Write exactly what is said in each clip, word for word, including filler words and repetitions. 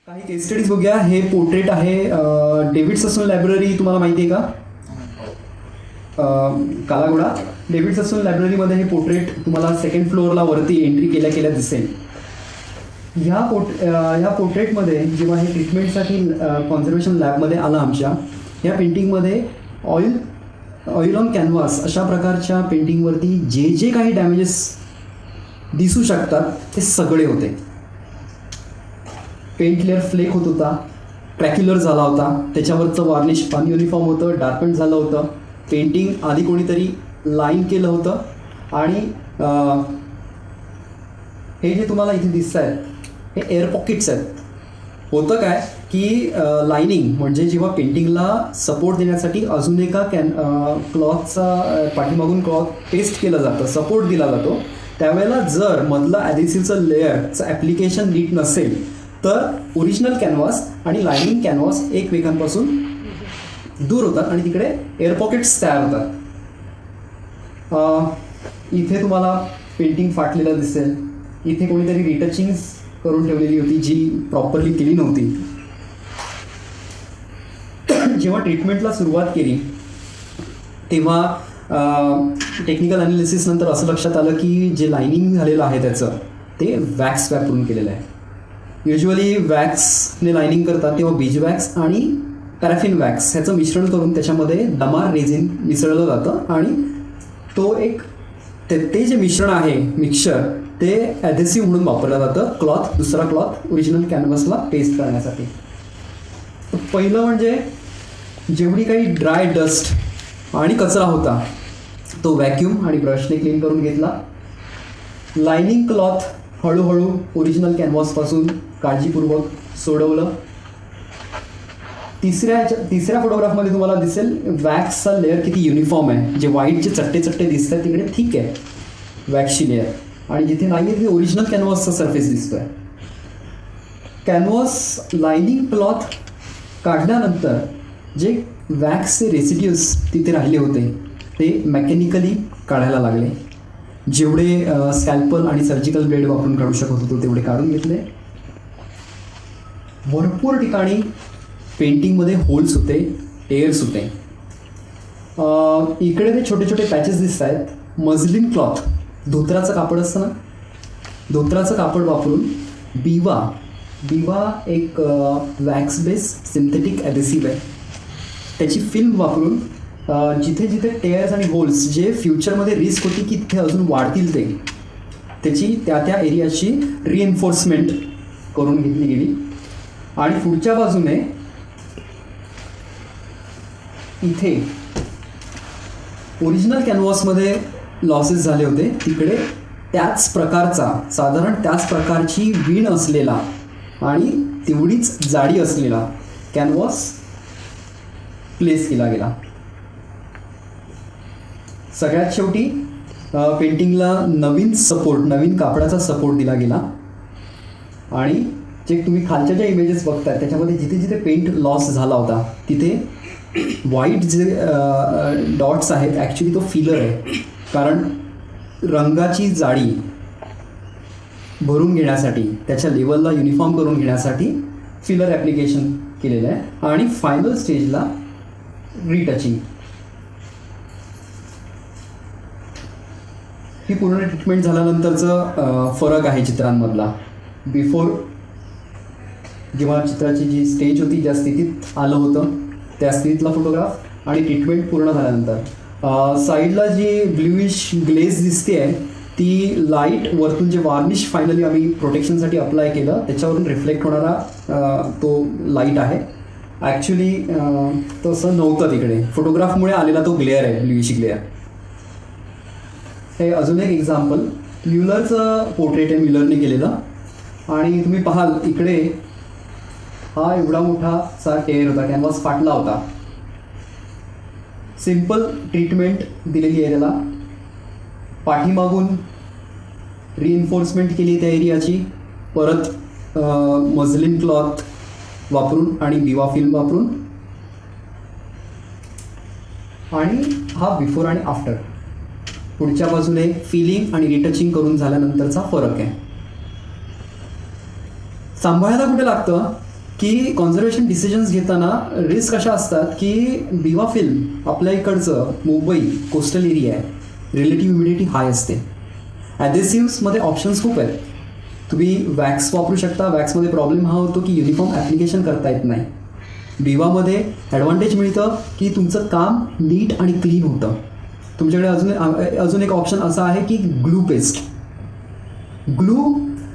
काही केस स्टडीज बघूया. हे पोर्ट्रेट आहे डेव्हिड ससून लायब्ररी, तुम्हाला माहिती आहे का? कालाघोडा. डेव्हिड ससून लायब्ररीमध्ये हे पोर्ट्रेट तुम्हाला सेकंड फ्लोअरला वरती एंट्री केल्या केल्या दिसेल. ह्या पोर्ट ह्या पोर्ट्रेटमध्ये जेव्हा हे ट्रीटमेंटसाठी कॉन्झर्वेशन लॅबमध्ये आलं आमच्या, ह्या पेंटिंगमध्ये ऑइल ऑइल ऑन कॅनव्हास अशा प्रकारच्या पेंटिंगवरती जे जे काही डॅमेजेस दिसू शकतात ते सगळे होते. पेंट लेअर फ्लेक होत होता, क्रॅक्युलर झाला होता, त्याच्यावरचं वार्निश अनयुनिफॉर्म होतं, डार्कन झालं होतं, पेंटिंग आधी कोणीतरी लाईन केलं होतं. आणि हे जे तुम्हाला इथे दिसत आहेत हे एअर पॉकेट्स आहेत. होतं काय की लाईनिंग म्हणजे जेव्हा पेंटिंगला सपोर्ट देण्यासाठी अजून एका कॅन क्लॉथचा पाठीमागून क्लॉथ पेस्ट केलं जातं, सपोर्ट दिला जातो, त्यावेळेला जर मधलं ॲडेसिव्हचं लेअरचं ॲप्लिकेशन नीट नसेल तर ओरिजिनल कॅनव्हास आणि लायनिंग कॅनव्हास एकमेकांपासून दूर होतात आणि तिकडे एअर पॉकेट्स तयार होतात. इथे तुम्हाला पेंटिंग फाटलेलं दिसेल. इथे कोणीतरी रिटचिंग्स करून ठेवलेली होती जी प्रॉपरली केली नव्हती. जेव्हा ट्रीटमेंटला सुरुवात केली तेव्हा टेक्निकल ॲनालिसिस नंतर असं लक्षात आलं की जे लायनिंग झालेलं आहे त्याचं ते वॅक्स वापरून केलेलं आहे. युजली वॅक्सने लायनिंग करतात तेव्हा बीज वॅक्स आणि पॅराफिन वॅक्स ह्याचं मिश्रण करून त्याच्यामध्ये डमार रेझिन मिसळलं जातं आणि तो एक ते ते जे मिश्रण आहे मिक्सचर ते ॲडेसिव्ह म्हणून वापरलं जातं क्लॉथ दुसरा क्लॉथ ओरिजिनल कॅनव्हासला पेस्ट करण्यासाठी. पहिलं म्हणजे जेवढी काही ड्राय डस्ट आणि कचरा होता तो व्हॅक्यूम आणि ब्रशने क्लीन करून घेतला. लायनिंग क्लॉथ हळूहळू ओरिजिनल कॅनव्हासपासून काळजीपूर्वक सोडवलं. तिसऱ्या तिसऱ्या फोटोग्राफमध्ये तुम्हाला दिसेल वॅक्सचा लेअर किती युनिफॉर्म आहे. जे व्हाईटचे चट्टे चट्टे दिसत आहेत तिकडे ठीक आहे वॅक्सची लेअर, आणि जिथे नाही आहे तिथे ओरिजिनल कॅनव्हासचा सरफेस दिसतो आहे. कॅनव्हास लायनिंग क्लॉथ काढल्यानंतर जे वॅक्सचे रेसिड्यूज तिथे राहिले होते ते मेकॅनिकली काढायला लागले. जेवढे स्कॅल्पल आणि सर्जिकल ब्लेड वापरून काढू शकत होतो तेवढे काढून घेतले. भरपूर ठिकाणी पेंटिंगमध्ये होल्स होते, टेअर्स होते. इकडे ते छोटे छोटे पॅचेस दिसत आहेत. मजलिन क्लॉथ, धोत्राचं कापड असतं ना, धोत्राचं कापड वापरून बिवा बिवा एक वॅक्स बेस सिंथेटिक ॲडेसिव्ह आहे, त्याची फिल्म वापरून जिथे जिथे टेअर्स आणि होल्स जे फ्युचरमध्ये रिस्क होती की तिथे अजून वाढतील ते त्याची त्या त्या एरियाची रिएन्फोर्समेंट करून घेतली गेली. आणि पुढच्या बाजूने इथे ओरिजिनल कॅनव्हासमध्ये लॉसेस झाले होते तिकडे त्याच प्रकारचा साधारण त्याच प्रकारची वीण असलेला आणि तेवढीच जाडी असलेला कॅनव्हास प्लेस केला गेला. सगळ्यात शेवटी पेंटिंगला नवीन सपोर्ट नवीन कापडाचा सपोर्ट दिला गेला. आणि जे तुम्ही खालच्या ज्या इमेजेस बघताय त्याच्यामध्ये जिथे जिथे पेंट लॉस झाला होता तिथे व्हाईट जे डॉट्स आहेत ॲक्च्युली तो फिलर आहे, कारण रंगाची जाडी भरून घेण्यासाठी त्याच्या लेवलला युनिफॉर्म करून घेण्यासाठी फिलर ॲप्लिकेशन केलेलं आहे. आणि फायनल स्टेजला रिटचिंग. ही पूर्ण ट्रीटमेंट झाल्यानंतरचं फरक आहे चित्रांमधला. बिफोर जेव्हा चित्राची जी स्टेज होती ज्या स्थितीत आलं होतं त्या स्थितीतला फोटोग्राफ आणि ट्रीटमेंट पूर्ण झाल्यानंतर साईडला जी ब्ल्यूइश ग्लेज दिसते आहे ती लाईट वरतून जे वार्निश फायनली आम्ही प्रोटेक्शनसाठी अप्लाय केलं त्याच्यावरून रिफ्लेक्ट होणारा तो लाईट आहे. ॲक्च्युली तसं नव्हतं तिकडे, फोटोग्राफमुळे आलेला तो ग्लेअर आहे ब्ल्यूइश ग्लेअर. हे अजून एक एक्झाम्पल म्युलरचं पोर्ट्रेट आहे, म्युलरने केलेलं. आणि तुम्ही पाहाल इकडे हा एवढा मोठासा टेअर होता, कॅनव्हास फाटला होता. सिम्पल ट्रीटमेंट दिलेली आहे त्याला. पाठीमागून रिइन्फोर्समेंट केली त्या एरियाची, परत मजलिन क्लॉथ वापरून आणि बिवा फिल्म वापरून. आणि हा बिफोर आणि आफ्टर. पुढच्या बाजूने फिलिंग आणि रिटचिंग करून झाल्यानंतरचा फरक आहे. सांभाळायला कुठे लागतं की कॉन्झर्वेशन डिसिजन्स घेताना रिस्क अशा असतात की बिवा फिल्म आपल्या इकडचं मुंबई कोस्टल एरिया आहे, रिलेटिव्ह ह्युमिडिटी हाय असते. ॲडेसिव्समध्ये ऑप्शन्स खूप आहेत. तुम्ही वॅक्स वापरू शकता. वॅक्समध्ये प्रॉब्लेम हा होतो की युनिफॉर्म ॲप्लिकेशन करता येत नाही. बिवामध्ये ॲडव्हान्टेज मिळतं की तुमचं काम नीट आणि क्लीन होतं. तुमच्याकडे अजून अजून एक ऑप्शन असा आहे की glue paste. Glue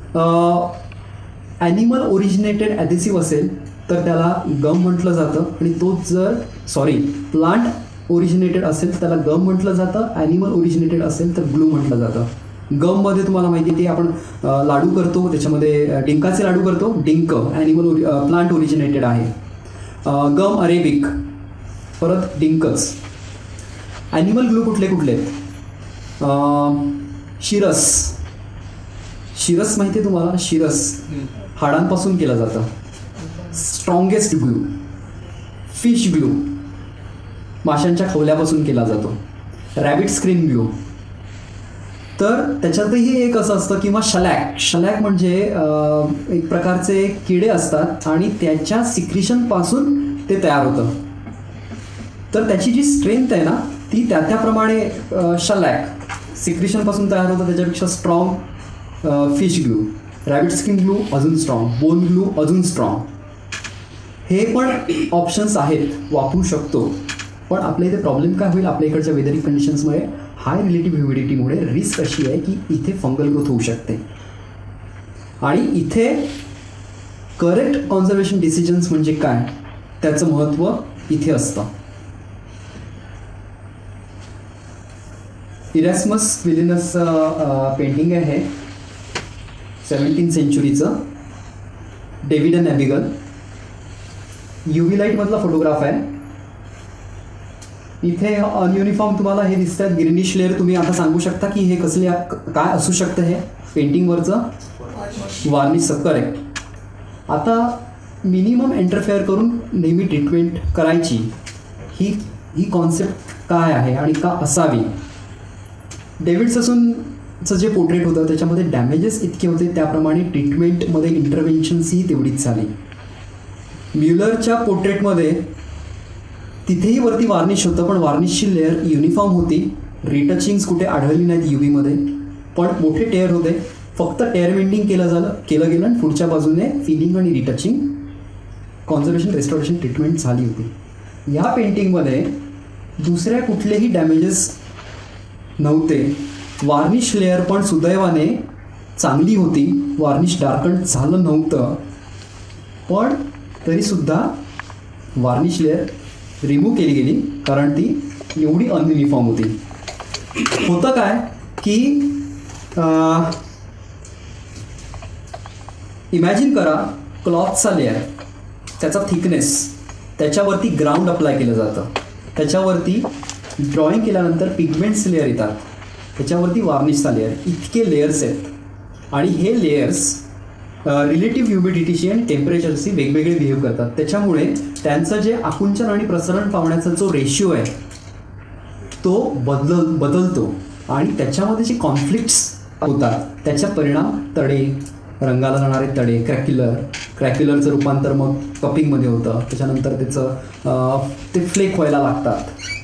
animal originated adhesive असेल तर त्याला गम म्हटलं जातं, आणि तोच जर सॉरी प्लांट ओरिजिनेटेड असेल तर त्याला गम म्हटलं जातं. ॲनिमल ओरिजिनेटेड असेल तर ग्लू म्हटलं जातं. गममध्ये तुम्हाला माहिती आहे ते आपण लाडू करतो, त्याच्यामध्ये डिंकाचे लाडू करतो. डिंक ॲनिमल ओरि प्लांट ओरिजिनेटेड आहे. गम अरेबिक, परत डिंकच. ॲनिमल ग्लू कुठले कुठले आहेत? शिरस. शिरस माहिती आहे तुम्हाला? शिरस हाडांपासून केलं जातं. Strongest glue. फिश ग्लू माशांच्या खवल्यापासून केला जातो. रॅबिट स्क्रीन ग्लू. तर त्याच्यातही एक असं असतं किंवा शलॅक. शलॅक म्हणजे एक प्रकारचे किडे असतात आणि त्याच्या सिक्रिशनपासून ते तयार होतं. तर त्याची जी स्ट्रेंथ आहे ना ती त्या त्याप्रमाणे शलॅक सिक्रिशनपासून तयार होतं, त्याच्यापेक्षा strong fish glue. Rabbit skin glue अजून स्ट्रॉंग. बोन ग्लू अजून स्ट्रॉंग. हे पण ऑप्शन्स आहेत, वापरू शकतो. पण आपल्या इथे प्रॉब्लेम काय होईल, आपल्या इकडच्या वेदरिक कंडिशन्समुळे हाय रिलेटिव्ह ह्युमिडिटीमुळे रिस्क अशी आहे की इथे फंगल ग्रोथ होऊ शकते. आणि इथे करेक्ट कॉन्झर्वेशन डिसिजन्स म्हणजे काय त्याचं महत्त्व इथे असतं. इरॅस्मस क्विलिनस पेंटिंग आहे, सेवन्टीन सेंचुरीचं. David and Abigail. युव्ही लाईटमधला फोटोग्राफ आहे. इथे अनयुनिफॉर्म तुम्हाला हे दिसत आहेत, ग्रीनिश लेअर. तुम्ही आता सांगू शकता की हे कसले काय असू शकतं? हे पेंटिंगवरचं वार्निश. करेक्ट. आता मिनिमम इंटरफेअर करून नेहमी ट्रीटमेंट करायची ही ही कॉन्सेप्ट काय आहे आणि का असावी? डेव्हिड ससूनचं जे पोर्ट्रेट होतं त्याच्यामध्ये डॅमेजेस इतके होते, त्याप्रमाणे ट्रीटमेंटमध्ये इंटरव्हेन्शन्सही तेवढीच झाली. म्युलरच्या पोर्ट्रेटमध्ये तिथेही वरती वार्निश होतं, पण वार्निशची लेअर युनिफॉर्म होती. रिटचिंग्स कुठे आढळली नाहीत युव्हीमध्ये, पण मोठे टेअर होते. फक्त टेअर मेंडिंग केलं झालं केलं गेलं आणि पुढच्या बाजूने फिलिंग आणि रिटचिंग कॉन्झर्वेशन रेस्टॉरेशन ट्रीटमेंट झाली होती. या पेंटिंगमध्ये दुसऱ्या कुठलेही डॅमेजेस नव्हते. वार्निश लेअर पण सुदैवाने चांगली होती. वार्निश डार्कन झालं नव्हतं, पण तरीसुद्धा वार्निश लेअर रिमूव्ह केली गेली कारण ती एवढी अनयुनिफॉर्म होती. होतं काय की इमॅजिन करा क्लॉथचा लेअर, त्याचा थिकनेस, त्याच्यावरती ग्राउंड अप्लाय केलं जातं, त्याच्यावरती ड्रॉइंग केल्यानंतर पिगमेंट्स लेअर येतात, त्याच्यावरती वार्निशचा लेअर. इतके लेयर्स आहेत आणि हे लेयर्स रिलेटिव्ह ह्युमिडिटीशी आणि टेम्परेचरशी वेगवेगळे बिहेव करतात. त्याच्यामुळे त्यांचं जे आकुंचन आणि प्रसरण पावण्याचा जो रेशिओ आहे तो बदल बदलतो आणि त्याच्यामध्ये जे कॉन्फ्लिक्ट्स होतात त्याचा परिणाम तडे, रंगाला जाणारे तडे, क्रॅक्युलर क्रॅक्युलरचं रूपांतर मग कपिंगमध्ये होतं. त्याच्यानंतर त्याचं ते फ्लेक व्हायला लागतात.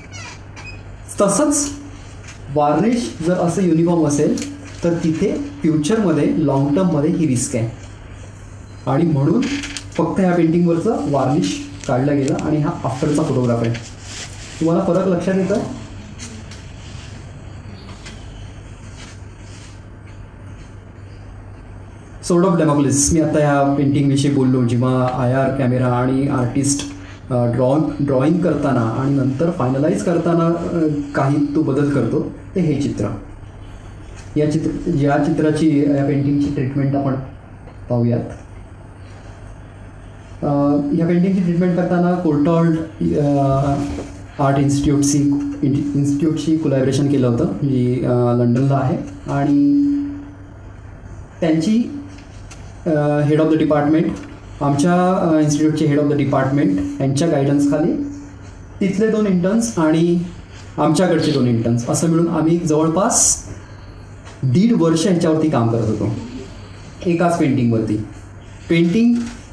तसंच वार्निश जर असं युनिफॉर्म असेल तर तिथे फ्युचरमध्ये लॉंग टर्ममध्ये ही रिस्क आहे. आणि म्हणून फक्त ह्या पेंटिंगवरचं वार्निश काढलं गेलं आणि हा आफ्टरचा फोटोग्राफ आहे. तुम्हाला फरक लक्षात येतं? Sort of democracy. मी आता ह्या पेंटिंगविषयी बोललो. जेव्हा आय आर कॅमेरा आणि आर्टिस्ट ड्रॉइंग ड्रॉइंग करताना आणि नंतर फायनलाइज करताना काही तो बदल करतो, ते हे चित्र. या चित्र या चित्राची या पेंटिंगची ट्रीटमेंट आपण पाहूयात. या पेंटिंगची ट्रीटमेंट करताना कोर्टॉल्ड आर्ट इन्स्टिट्यूटशी इन्स्टिट्यूटशी कोलॅबरेशन केलं होतं, जी लंडनला आहे. आणि त्यांची हेड ऑफ द डिपार्टमेंट, आमच्या इन्स्टिट्यूटचे हेड ऑफ द डिपार्टमेंट यांच्या गायडन्सखाली तिथले दोन इंटर्न्स आणि आमच्याकडचे दोन इंटर्न्स असं मिळून आम्ही जवळपास दीड वर्ष ह्याच्यावरती काम करत होतो एकाच पेंटिंगवरती. पेंटिंग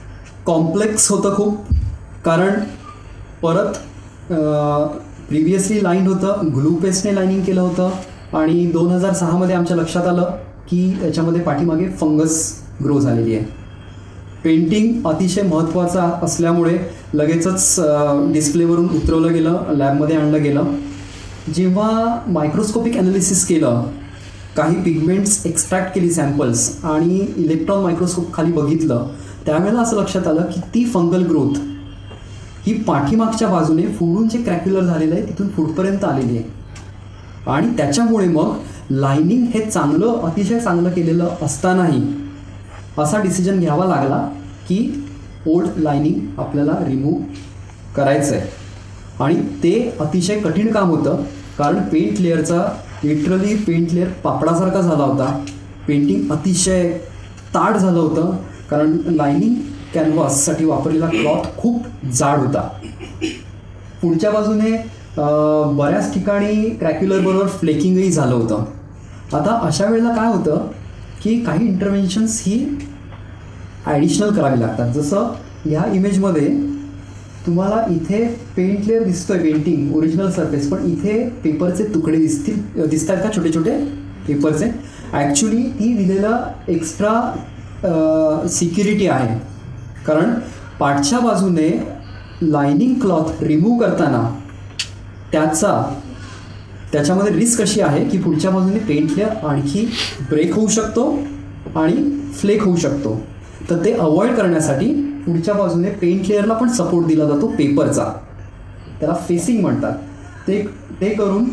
कॉम्प्लेक्स होतं खूप, कारण परत प्रिव्हियसली लाईन होतं, ग्लू पेस्टने लाईनिंग केलं होतं आणि दोन हजार सहामध्ये आमच्या लक्षात आलं की याच्यामध्ये पाठीमागे फंगस ग्रो झालेली आहे. पेंटिंग अतिशय महत्त्वाचा असल्यामुळे लगेचच डिस्प्लेवरून उतरवलं गेलं, लॅबमध्ये आणलं गेलं. जेव्हा मायक्रोस्कोपिक ॲनालिसिस केलं, काही पिगमेंट्स एक्स्ट्रॅक्ट केली सॅम्पल्स आणि इलेक्ट्रॉन मायक्रोस्कोप खाली बघितलं, त्यावेळेला असं लक्षात आलं की ती फंगल ग्रोथ ही पाठीमागच्या बाजूने फुडून जे क्रॅक्युलर झालेलं आहे तिथून फुडपर्यंत आलेली आहे. आणि त्याच्यामुळे मग लायनिंग हे चांगलं, अतिशय चांगलं केलेलं असतानाही असा डिसिजन घ्यावा लागला की ओल्ड लायनिंग आपल्याला रिमूव्ह करायचं आहे. आणि ते अतिशय कठीण काम होतं, कारण पेंट लेअरचा लिटरली पेंट लेअर पापडासारखा झाला होता. पेंटिंग अतिशय ताट झालं होतं, कारण लायनिंग कॅनव्हाससाठी वापरलेला क्लॉथ खूप जाड होता. पुढच्या बाजूने बऱ्याच ठिकाणी क्रॅक्युलरबरोबर फ्लेकिंगही झालं होतं. आता अशा वेळेला काय होतं की काही इंटरव्हेन्शन्स ही ॲडिशनल करावी लागतात. जसं ह्या इमेजमध्ये तुम्हाला इथे पेंट लेअर दिसतोय, पेंटिंग ओरिजिनल सरफेस, पण इथे पेपरचे तुकडे दिसतील दिसत आहेत का, छोटे छोटे पेपरचे. ॲक्च्युली ती दिलेला एक्स्ट्रा सिक्युरिटी आहे, कारण पाठच्या बाजूने लायनिंग क्लॉथ रिमूव्ह करताना त्याचा त्याच्यामध्ये रिस्क अशी आहे की पुढच्या बाजूने पेंट लेअर आणखी ब्रेक होऊ शकतो आणि फ्लेक होऊ शकतो. तर ते अवॉइड करण्यासाठी पुढच्या बाजूने पेंट लेअरला पण सपोर्ट दिला जातो पेपरचा, त्याला फेसिंग म्हणतात. ते ते करून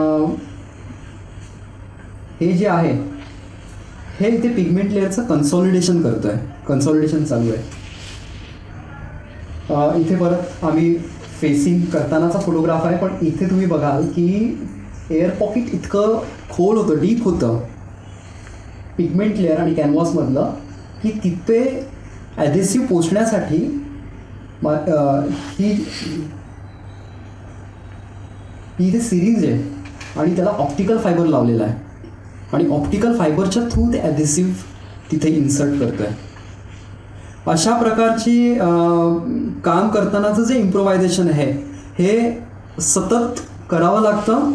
हे जे आहे हे इथे पिगमेंट लेअरचं कन्सॉलिडेशन करतो आहे, कन्सॉलिडेशन चालू आहे. इथे परत आम्ही फेसिंग करतानाचा फोटोग्राफ आहे, पण इथे तुम्ही बघाल की एअर पॉकेट इतकं खोल होतं, डीप होतं पिगमेंट लेअर आणि कॅनव्हासमधलं, की तिथे ॲडेसिव्ह पोचण्यासाठी ही ही इथे सिरीज आहे आणि त्याला ऑप्टिकल फायबर लावलेला आहे आणि ऑप्टिकल फायबरच्या थ्रू ते ॲडेसिव्ह तिथे इन्सर्ट करतो आहे. अशा प्रकारची काम करतानाचं जे इम्प्रोव्हायझेशन आहे हे सतत करावं लागतं.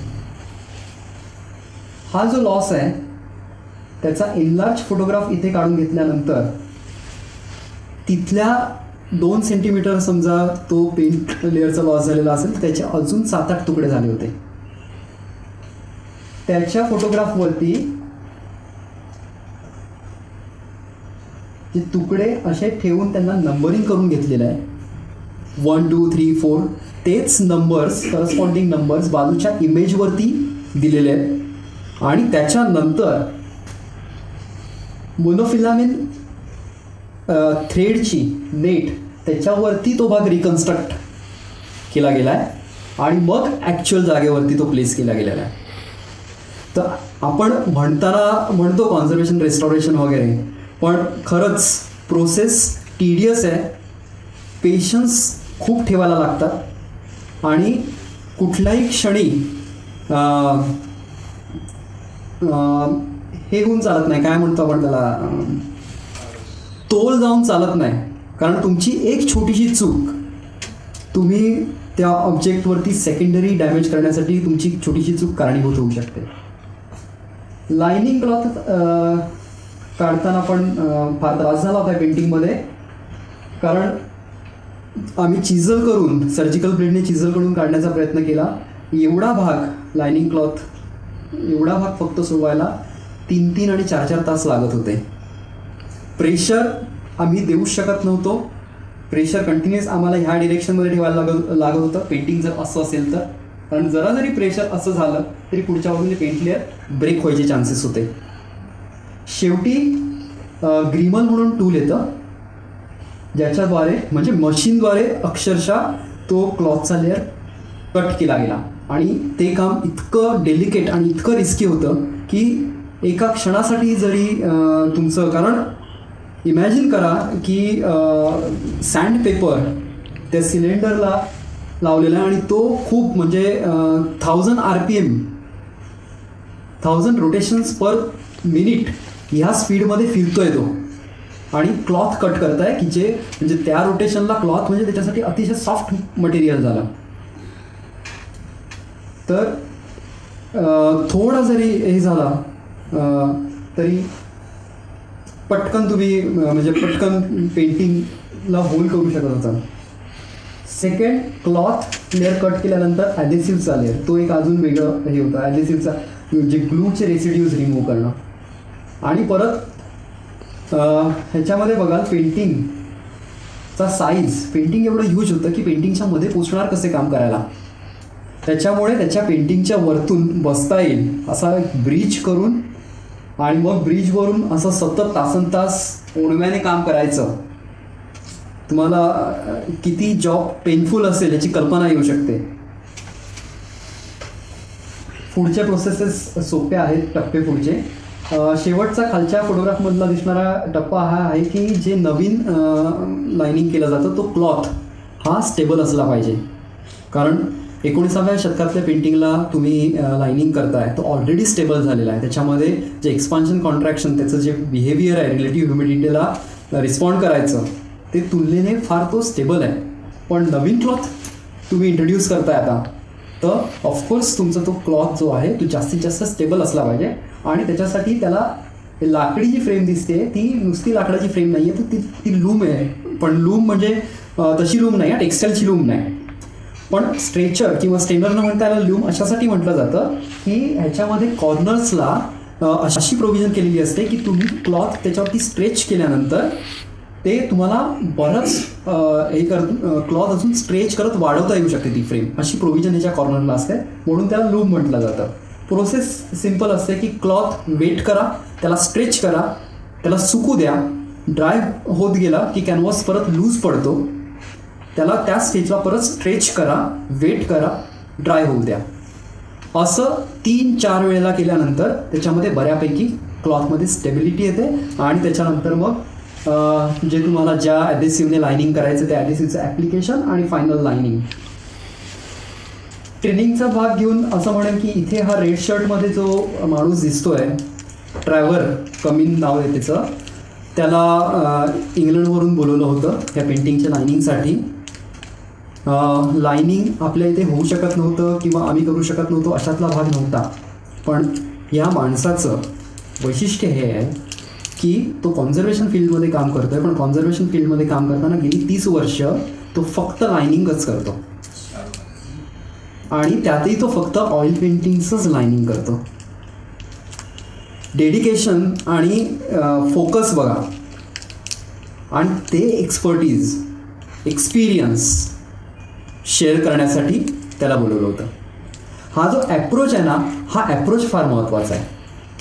हा जो लॉस आहे त्याचा इनलार्ज फोटोग्राफ इथे काढून घेतल्यानंतर तिथल्या दोन सेंटीमीटर समजा तो पेंट लेअरचा लॉस झालेला असेल, त्याचे अजून सात आठ तुकडे झाले होते. त्याच्या फोटोग्राफवरती जे तुकडे असे ठेवून त्यांना नंबरिंग करून घेतलेलं आहे, वन टू थ्री फोर. तेच नंबर्स, करस्पॉन्डिंग नंबर्स बाजूच्या इमेजवरती दिलेले आहेत आणि त्याच्यानंतर मोनोफिलामेंट थ्रेडची नेट त्याच्यावरती तो भाग रिकन्स्ट्रक्ट केला गेला आहे आणि मग ॲक्च्युअल जागेवरती तो प्लेस केला गेलेला आहे. तर आपण म्हणताना म्हणतो कॉन्झर्वेशन रेस्टॉरेशन वगैरे, पण खरंच प्रोसेस टीडियस आहे, पेशन्स खूप ठेवायला लागतात आणि कुठल्याही क्षणी हे होऊन चालत नाही, काय म्हणतो आपण त्याला, तोल जाऊन चालत नाही. कारण तुमची एक छोटीशी चूक तुम्ही त्या ऑब्जेक्टवरती सेकंडरी डॅमेज करण्यासाठी तुमची छोटीशी चूक कारणीभूत होऊ शकते. लायनिंग क्लॉथ काढताना पण फार त्रास झाला होता पेंटिंगमध्ये, कारण आम्ही चिझल करून, सर्जिकल ब्लेडने चिझल करून काढण्याचा प्रयत्न केला. एवढा भाग लायनिंग क्लॉथ, एवढा भाग फक्त सोडवायला तीन तीन आणि चार चार तास लागत होते. प्रेशर आम्ही देऊ शकत नव्हतो, प्रेशर कंटिन्युअस आम्हाला ह्या डिरेक्शनमध्ये ठेवायला लागत लागत होतं पेंटिंग जर असं असेल तर, कारण जरा जरी प्रेशर असं झालं तरी पुढच्या बाजूने पेंट लेअर ब्रेक व्हायचे चान्सेस होते. शेवटी ग्रीमल म्हणून टूल येतं ज्याच्याद्वारे, म्हणजे मशीनद्वारे अक्षरशः तो क्लॉथचा लेअर कट केला गेला आणि ते काम इतकं डेलिकेट आणि इतकं रिस्की होतं की एका क्षणासाठी जरी तुमचं, कारण इमॅजिन करा की सँड पेपर त्या सिलेंडरला लावलेला आहे आणि तो खूप म्हणजे thousand R P M thousand rotations per minute ह्या स्पीडमध्ये फिरतोय तो. आणि क्लॉथ कट करताय की जे म्हणजे त्या रोटेशनला क्लॉथ म्हणजे त्याच्यासाठी अतिशय सॉफ्ट मटेरियल झालं. तर थोडा जरी हे झाला तरी पटकन तुम्ही म्हणजे पटकन पेंटिंगला होल करू शकत होता. सेकंड, क्लॉथ लेअर कट केल्यानंतर ॲडेसिव्हचा लेअर, तो एक अजून वेगळं हे होतं. ॲडेसिव्हचा जे ग्लूचे रेसिड्यूज रिमूव्ह करणं. आणि परत ह्याच्यामध्ये बघाल पेंटिंगचा साईज, पेंटिंग एवढं ह्यूज होतं की पेंटिंगच्या मध्ये पोचणार कसे काम करायला. त्याच्यामुळे त्याच्या पेंटिंगच्या वरतून बसता येईल असा एक ब्रिज करून आणि मग ब्रिजवरून असं सतत तासन तास ओढव्याने काम करायचं. तुम्हाला किती जॉब पेनफुल असेल याची कल्पना येऊ शकते. पुढचे प्रोसेसेस सोपे आहेत, टप्पे पुढचे. शेवटचा खालच्या फोटोग्राफमधला दिसणारा टप्पा हा आहे की जे नवीन लायनिंग केलं जातं तो क्लॉथ हा स्टेबल असला पाहिजे. कारण एकोणीसाव्या शतकातल्या पेंटिंगला तुम्ही लायनिंग करताय तो ऑलरेडी स्टेबल झालेला आहे. त्याच्यामध्ये जे एक्सपान्शन कॉन्ट्रॅक्शन त्याचं जे बिहेवियर आहे रिलेटिव्ह ह्युमिडिटीला रिस्पॉन्ड करायचं ते तुलनेने फार तो स्टेबल आहे. पण नवीन क्लॉथ तुम्ही इंट्रोड्यूस करताय आता, तर ऑफकोर्स तुमचा तो क्लॉथ जो आहे तो जास्तीत जास्त स्टेबल असला पाहिजे. आणि त्याच्यासाठी त्याला लाकडी जी फ्रेम दिसते ती नुसती लाकडाची फ्रेम नाही आहे, तर ती ती लूम आहे. पण लूम म्हणजे तशी लूम नाही, टेक्स्टाईलची लूम नाही, पण स्ट्रेचर किंवा स्टेनर न म्हणता याला लूम अशासाठी म्हटलं जातं की ह्याच्यामध्ये कॉर्नर्सला अशी प्रोव्हिजन केलेली असते की तुम्ही क्लॉथ त्याच्यावरती स्ट्रेच केल्यानंतर ते तुम्हाला बरंच हे कर क्लॉथ अजून स्ट्रेच करत वाढवता येऊ शकते ती फ्रेम, अशी प्रोव्हिजन ह्याच्या कॉर्नरला असते. म्हणून त्याला लूम म्हटलं जातं. प्रोसेस सिम्पल असते की क्लॉथ वेट करा, त्याला स्ट्रेच करा, त्याला सुकू द्या. ड्राय होत गेला की कॅनव्हास परत लूज पडतो, त्याला त्या स्टेजला परत स्ट्रेच करा, वेट करा, ड्राय होऊ द्या. असं तीन चार वेळेला केल्यानंतर त्याच्यामध्ये बऱ्यापैकी क्लॉथमध्ये स्टेबिलिटी येते. आणि त्याच्यानंतर मग जे तुम्हाला ज्या ॲडेसिव्हने लायनिंग करायचं त्या ॲडेसिव्हचं ॲप्लिकेशन आणि फायनल लायनिंग. ट्रेनिंगचा भाग घेऊन असं म्हणेन की इथे हा रेड शर्टमध्ये जो माणूस दिसतोय, ट्रॅव्हर कमिन नाव आहे त्याचं, त्याला इंग्लंडवरून बोलवलं होतं ह्या पेंटिंगच्या लायनिंगसाठी. लायनिंग आपल्या इथे होऊ शकत नव्हतं किंवा आम्ही करू शकत नव्हतो अशातला भाग नव्हता. पण या माणसाचं वैशिष्ट्य हे आहे की तो कॉन्झर्वेशन फील्डमध्ये काम करतो आहे, पण कॉन्झर्वेशन फील्डमध्ये काम करताना गेली तीस वर्ष तो फक्त लायनिंगच करतो. आणि त्यातही तो फक्त ऑइल पेंटिंगचंच लायनिंग करतो. डेडिकेशन आणि फोकस बघा, आणि ते एक्सपर्टीज एक्सपिरियन्स शेअर करण्यासाठी त्याला बोलवलं होतं. हा जो ॲप्रोच आहे ना, हा ॲप्रोच फार महत्त्वाचा आहे.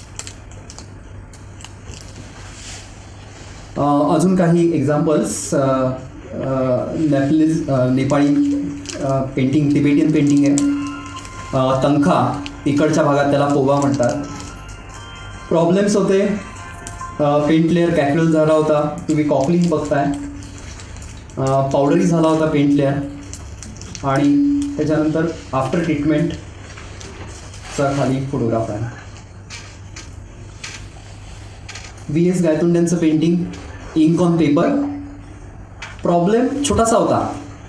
अजून काही examples, Nepalese Nepali painting, Tibetan painting आहे. तंखा, इकडच्या भागात त्याला पोवा म्हणतात. प्रॉब्लेम्स होते, पेंट लेअर कॅक्युअल झाला होता, तुम्ही कॉकलिंग बघताय, पावडरी झाला होता पेंट लेअर. आणि त्याच्यानंतर आफ्टर ट्रीटमेंटचा खाली फोटोग्राफ आहे. व्ही एस गायतोंड्यांचं पेंटिंग, इंक ऑन पेपर. प्रॉब्लेम छोटासा होता,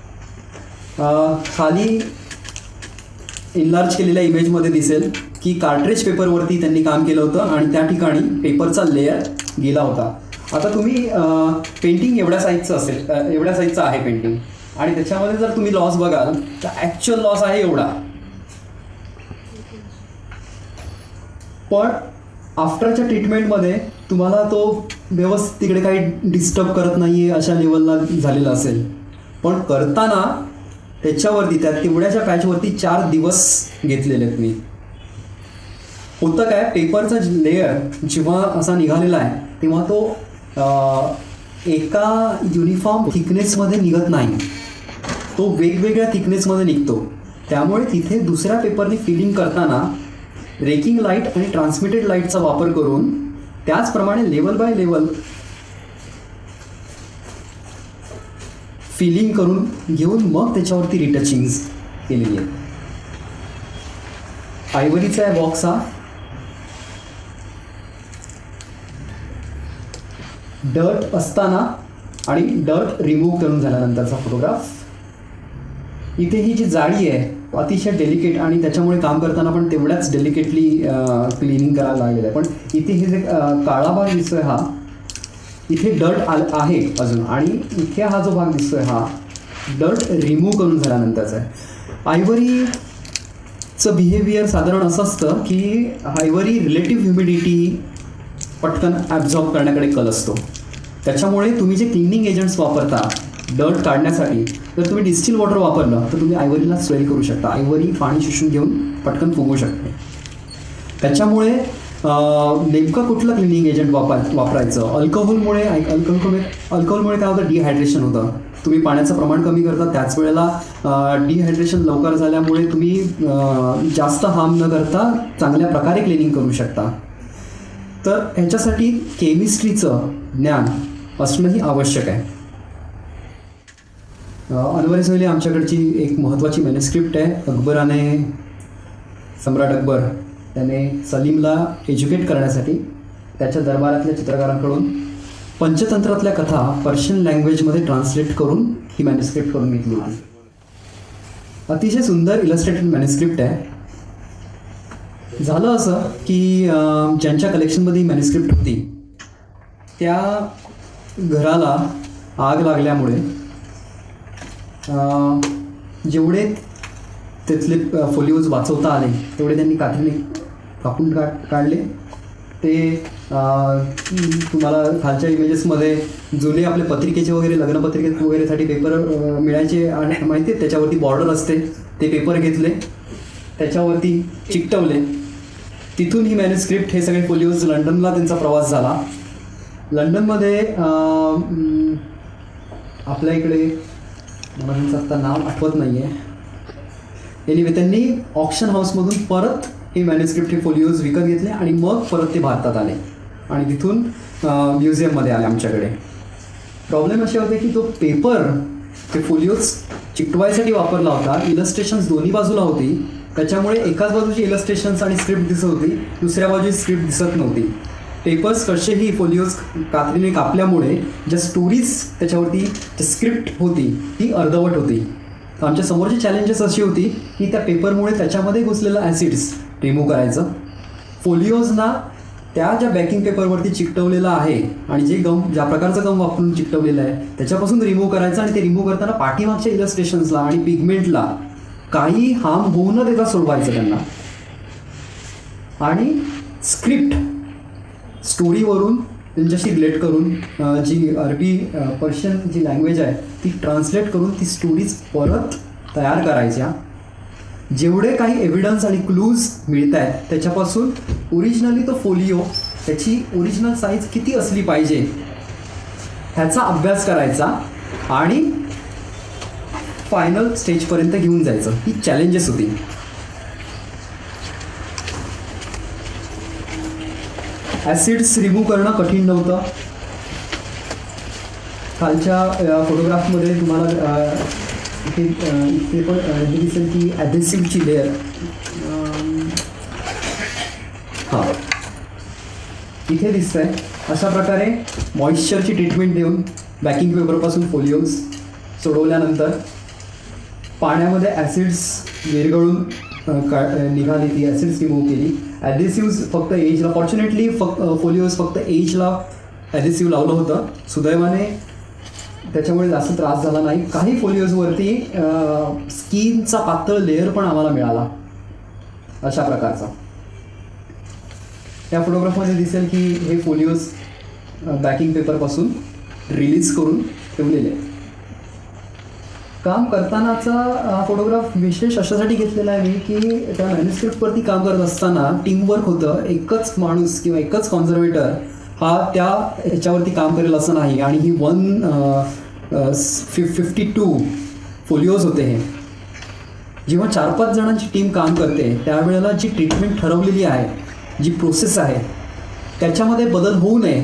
खाली इनलार्ज केलेल्या इमेजमध्ये दिसेल की कार्ट्रेज पेपरवरती त्यांनी काम केलं होतं आणि त्या ठिकाणी पेपरचा लेअर गेला होता. आता तुम्ही पेंटिंग एवढ्या साईजचं असेल, एवढ्या साईजचं आहे पेंटिंग, आणि त्याच्यामध्ये जर तुम्ही लॉस बघाल तर ॲक्च्युअल लॉस आहे एवढा. पण आफ्टरच्या ट्रीटमेंटमध्ये तुम्हाला तो व्यवस्थित तिकडे काही डिस्टर्ब करत नाही आहे अशा लेवलला झालेला असेल. पण करताना त्याच्यावरती त्या तेवढ्याच्या पॅचवरती चार दिवस घेतलेले आहेत मी. होतं काय, पेपरचा लेअर जेव्हा असा निघालेला आहे तेव्हा तो एका युनिफॉर्म थिकनेसमध्ये निघत नाही, तो वेगवेगळ्या थिकनेसमध्ये निघतो. त्यामुळे तिथे दुसऱ्या पेपरने फिलिंग करताना रेकिंग लाईट आणि ट्रान्समिटेड लाईटचा वापर करून त्याचप्रमाणे लेवल बाय लेवल फिलिंग करून घेऊन मग त्याच्यावरती रिटचिंग्स केलेली आहेत. आयवरीचा आहे बॉक्स हा. डर्ट असताना आणि डर्ट रिमूव्ह करून झाल्यानंतरचा फोटोग्राफ. इथे ही जी जाळी आहे अतिशय डेलिकेट आणि त्याच्यामुळे काम करताना पण तेवढ्याच डेलिकेटली क्लिनिंग करायला लागलेलं आहे. पण इथे हे जे काळा भाग दिसतोय हा, इथे डर्ट आ आहे अजून, आणि इथे हा जो भाग दिसतोय हा डर्ट रिमूव्ह करून झाल्यानंतरचा आहे. आयव्हरीचं बिहेवियर साधारण असं असतं की आयव्हरी रिलेटिव्ह ह्युमिडिटी पटकन ॲब्झॉर्ब करण्याकडे कल असतो. त्याच्यामुळे तुम्ही जे क्लिनिंग एजंट्स वापरता डर्ट काढण्यासाठी, जर तुम्ही डिस्टिल वॉटर वापरलं तर तुम्ही आयव्हरीला स्वेल करू शकता. आयव्हरी पाणी शोषून घेऊन पटकन फुगू शकते. त्याच्यामुळे नेमकं कुठलं क्लिनिंग एजंट वापर वापरायचं. अल्कोहोलमुळे अल्कोहोलमुळे अल्कोहोलमुळे काय होतं, डिहायड्रेशन होतं. तुम्ही पाण्याचं प्रमाण कमी करता, त्याच वेळेला डिहायड्रेशन लवकर झाल्यामुळे तुम्ही जास्त हार्म न करता चांगल्या प्रकारे क्लिनिंग करू शकता. तर ह्याच्यासाठी केमिस्ट्रीचं ज्ञान असणंही आवश्यक आहे. अनवर सोहेली आमच्याकडची एक महत्त्वाची मॅन्युस्क्रिप्ट आहे. अकबराने, सम्राट अकबर त्याने सलीमला एज्युकेट करण्यासाठी त्याच्या दरबारातल्या चित्रकारांकडून पंचतंत्रातल्या कथा पर्शियन लँग्वेजमध्ये ट्रान्सलेट करून ही मॅन्युस्क्रिप्ट करून घेतली होती. अतिशय सुंदर इलस्ट्रेटेड मॅन्युस्क्रिप्ट आहे. झालं असं की ज्यांच्या कलेक्शनमध्ये ही मॅन्युस्क्रिप्ट होती त्या घराला आग लागल्यामुळे जेवढे तिथले फोलिओज वाचवता आले तेवढे त्यांनी कात्रीने कापून काढ काढले ते तुम्हाला खालच्या इमेजेसमध्ये जुने आपले पत्रिकेचे वगैरे लग्नपत्रिके वगैरेसाठी पेपर मिळायचे आणि माहिती आहे त्याच्यावरती बॉर्डर असते, ते पेपर घेतले त्याच्यावरती चिकटवले. तिथून ही मॅन्युस्क्रिप्ट हे सगळे फोलिओज लंडनला त्यांचा प्रवास झाला. लंडनमध्ये आपल्या इकडे मला त्यांचं आत्ता नाव आठवत नाही आहे. एनिवे त्यांनी ऑक्शन हाऊसमधून परत हे मॅन्युस्क्रिप्ट हे फोलिओज विकत घेतले आणि मग परत ते भारतात आले आणि तिथून म्युझियममध्ये आले आमच्याकडे. प्रॉब्लेम असे होते की तो पेपर ते फोलिओज चिकटवायसाठी वापरला होता. इलस्ट्रेशन्स दोन्ही बाजूला होती, त्याच्यामुळे एकाच बाजूची इलस्ट्रेशन्स आणि स्क्रिप्ट दिसत होती, दुसऱ्या बाजूची स्क्रिप्ट दिसत नव्हती. पेपर्स कसेही फोलिओज कात्रीने कापल्यामुळे ज्या स्टोरीज त्याच्यावरती जी स्क्रिप्ट होती ती अर्धवट होती. तर आमच्या समोरची चॅलेंजेस अशी होती की त्या पेपरमुळे त्याच्यामध्ये घुसलेलं ॲसिड्स रिमूव्ह करायचं, फोलिओजना त्या ज्या बॅकिंग पेपरवरती चिकटवलेलं आहे आणि जे गम ज्या प्रकारचं गम वापरून चिकटवलेलं आहे त्याच्यापासून रिमूव्ह करायचं आणि ते रिमूव्ह करताना पाठीमागच्या इलस्ट्रेशन्सला आणि पिगमेंटला काही हार्म होऊ न देता सोडवायचं त्यांना. आणि स्क्रिप्ट स्टोरीवरून त्यांच्याशी रिलेट करून जी अरबी पर्शियन जी लँग्वेज आहे ती ट्रान्सलेट करून ती स्टोरीज परत तयार करायच्या. जेवढे काही एव्हिडन्स आणि क्लूज मिळत आहेत त्याच्यापासून ओरिजिनली तो फोलिओ त्याची ओरिजिनल साईज किती असली पाहिजे ह्याचा अभ्यास करायचा आणि फायनल स्टेजपर्यंत घेऊन जायचं. ही चॅलेंजेस होती. ॲसिड्स रिमूव्ह करणं कठीण नव्हतं. खालच्या फोटोग्राफमध्ये तुम्हाला इथे इथे पण हे दिसेल की ॲडेसिव्हची लेअर हां इथे दिसत आहे. अशा प्रकारे मॉइश्चरची ट्रीटमेंट देऊन बॅकिंग पेपरपासून फोलिओज सोडवल्यानंतर पाण्यामध्ये ॲसिड्स विरघळून का निघाली, ती ॲसिड्स रिमूव्ह केली. ॲडेसिव्ज फक्त एजला, फॉर्च्युनेटली फक्त फोलिओज फक्त एजला ॲडेसिव्ह लावलं होतं. सुदैवाने त्याच्यामुळे जास्त त्रास झाला नाही. काही फोलिओजवरती स्किनचा पातळ लेअर पण आम्हाला मिळाला अशा प्रकारचा. या फोटोग्राफमध्ये दिसेल की हे फोलिओज बॅकिंग पेपरपासून रिलीज करून ठेवलेले. काम करतानाचा हा फोटोग्राफ विशेष अशासाठी घेतलेला आहे मी की त्या मॅन्युस्क्रिप्टवरती काम करत असताना टीमवर्क होतं. एकच माणूस किंवा एकच कॉन्झर्वेटर हा त्या ह्याच्यावरती काम करेल असं नाही. आणि ही वन फि फिफ्टी टू फोलिओज होते. हे जेव्हा चार पाच जणांची टीम काम करते त्यावेळेला जी ट्रीटमेंट ठरवलेली आहे, जी प्रोसेस आहे त्याच्यामध्ये बदल होऊ नये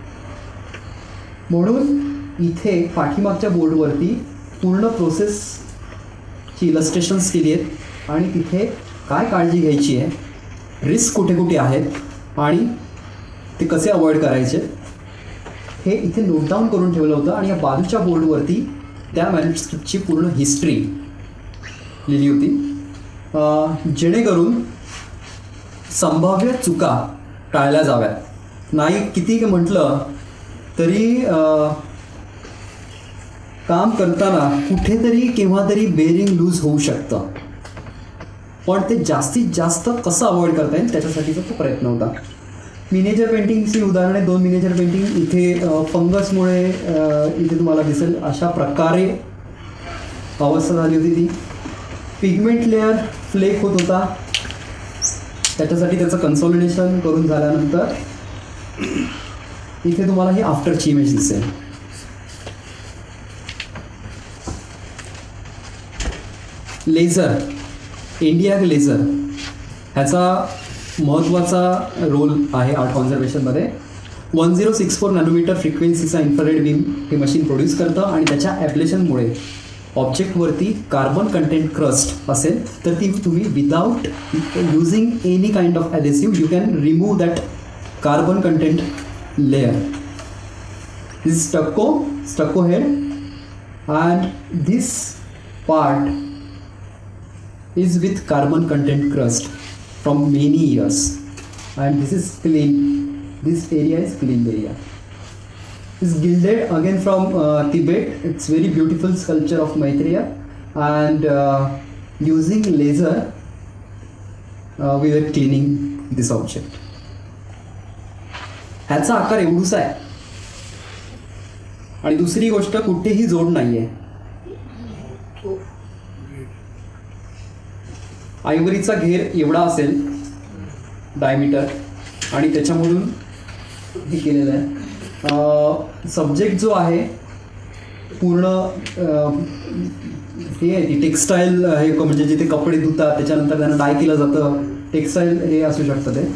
म्हणून इथे पाठीमागच्या बोर्डवरती पूर्ण प्रोसेसची इलस्ट्रेशन्स केली आहेत आणि तिथे काय काळजी घ्यायची आहे, रिस्क कुठे कुठे आहेत आणि ते कसे अवॉइड करायचे हे इथे नोट डाऊन करून ठेवलं होतं आणि या बाजूच्या बोर्डवरती त्या मॅन्युस्क्रिप्टची पूर्ण हिस्ट्री लिहिली होती, जेणेकरून संभाव्य चुका टाळल्या जाव्यात. नाही किती म्हटलं तरी काम करताना कुठेतरी केव्हा तरी बेरिंग लूज होऊ शकतं, पण ते जास्तीत जास्त कसं अवॉइड करता येईल त्याच्यासाठीचा तो प्रयत्न होता. मिनेचर पेंटिंगची उदाहरणे, दोन मिनेचर पेंटिंग इथे फंगसमुळे इथे तुम्हाला दिसेल अशा प्रकारे अवस्था झाली होती. ती पिगमेंट लेअर फ्लेक होत होता, त्याच्यासाठी त्याचं कन्सॉलिडेशन करून झाल्यानंतर इथे तुम्हाला ही आफ्टरची इमेज दिसेल. लेझर, इंडिया लेझर ह्याचा महत्त्वाचा रोल आहे आर्ट कॉन्झर्वेशनमध्ये. One zero six four nanometer फ्रिक्वेन्सीचा इन्फ्रारेड बीम हे मशीन प्रोड्यूस करतं आणि त्याच्या ॲप्लेशनमुळे ऑब्जेक्टवरती कार्बन कंटेंट क्रस्ट असेल तर ती तुम्ही without using any kind of adhesive you can remove that carbon content layer. This stucco stucco head and this part is with carbon content crust from many years, and this is clean. This area is clean area. Is gilded again from uh, Tibet. It's very beautiful sculpture of Maitreya, and uh, using laser uh, we were cleaning this object. ह्याचा आकार एवढूसा आहे आणि दुसरी गोष्ट कुठेही जोड नाहीये. आयवरीचा घेर एवढा असेल डायमीटर आणि त्याच्यामधून हे केलेलं आहे. सब्जेक्ट जो आहे पूर्ण हे आहे ती टेक्स्टाईल हे म्हणजे जिथे कपडे धुतात त्याच्यानंतर त्यांना डाय केलं जातं, टेक्स्टाईल हे असू शकतं. ते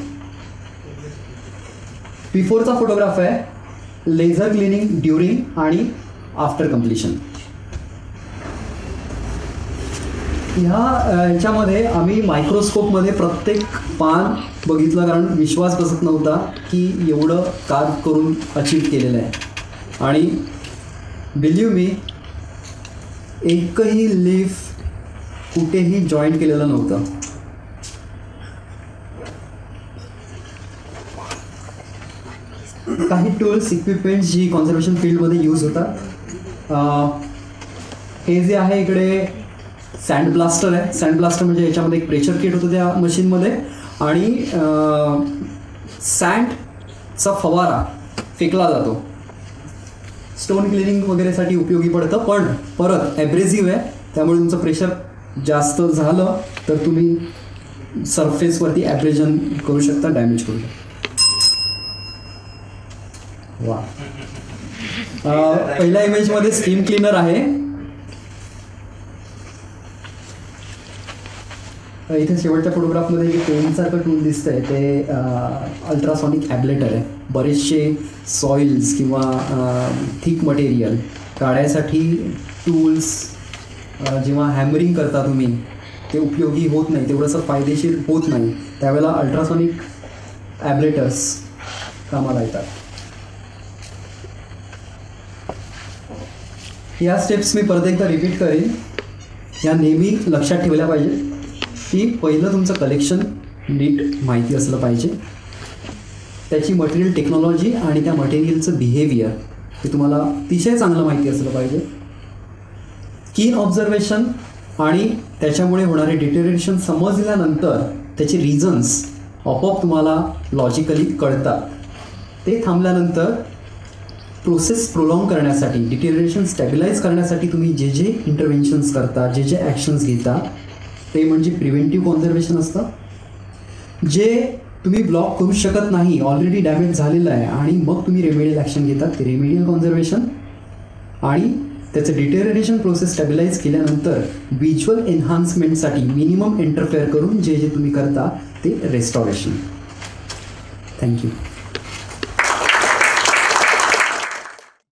बिफोरचा फोटोग्राफ आहे, लेझर क्लिनिंग ड्युरिंग आणि आफ्टर कम्प्लिशन. ह्या ह्याच्यामध्ये आम्ही मायक्रोस्कोपमध्ये प्रत्येक पान बघितलं, कारण विश्वास बसत नव्हता की एवढं काम करून अचीव केलेलं आहे. आणि बिलीव्ह मी, एकही लीफ कुठेही जॉईंट केलेलं नव्हतं. काही टूल्स इक्विपमेंट्स जी कॉन्झर्वेशन फील्डमध्ये यूज होतात. हे जे आहे इकडे सँड ब्लास्टर आहे. सँड ब्लास्टर म्हणजे याच्यामध्ये एक प्रेशर किट होतं त्या मशीनमध्ये आणि सँडचा फवारा फेकला जातो. स्टोन क्लिनिंग वगैरेसाठी उपयोगी पडतं, पण परत ॲब्रेसिव्ह आहे त्यामुळे तुमचं प्रेशर जास्त झालं तर तुम्ही सरफेसवरती ॲब्रेजन करू शकता, डॅमेज करू शकता. वा, पहिल्या इमेजमध्ये स्कीम क्लीनर आहे. इथे शेवटच्या फोटोग्राफमध्ये एक पेनसारखं टूल दिसतं आहे, ते अल्ट्रासॉनिक ॲब्लेटर आहे. बरेचसे सॉइल्स किंवा थिक मटेरियल काढायसाठी टूल्स जेव्हा हॅमरिंग करता तुम्ही ते उपयोगी होत नाही, तेवढंसं फायदेशीर होत नाही, त्यावेळेला अल्ट्रासॉनिक ॲब्लेटर्स कामाला येतात. या स्टेप्स मी परत एकदा रिपीट करेन. ह्या नेहमी लक्षात ठेवल्या पाहिजे की पहिलं तुमचं कलेक्शन नीट माहिती असलं पाहिजे, त्याची मटेरियल टेक्नॉलॉजी आणि त्या मटेरियलचं बिहेवियर हे तुम्हाला अतिशय चांगलं माहिती असलं पाहिजे. कीन ऑब्झर्वेशन आणि त्याच्यामुळे होणारे डिटेरिएशन समजल्यानंतर त्याचे रिझन्स आपोआप तुम्हाला लॉजिकली कळतात. ते थांबल्यानंतर प्रोसेस प्रोलॉंग करण्यासाठी, डिटेरिएशन स्टॅबिलाइज करण्यासाठी तुम्ही जे जे इंटरव्हेन्शन्स करता, जे जे ॲक्शन्स घेता ते म्हणजे प्रिव्हेंटिव्ह कॉन्झर्वेशन असतं. जे तुम्ही ब्लॉक करू शकत नाही, ऑलरेडी डॅमेज झालेलं आहे आणि मग तुम्ही रेमेडियल ॲक्शन घेतात ते रेमेडियल कॉन्झर्वेशन. आणि त्याचं डिटेरिएशन प्रोसेस स्टॅबिलाइज केल्यानंतर व्हिज्युअल एन्हान्समेंटसाठी मिनिमम इंटरफेअर करून जे जे तुम्ही करता ते रेस्टॉरेशन. थँक्यू.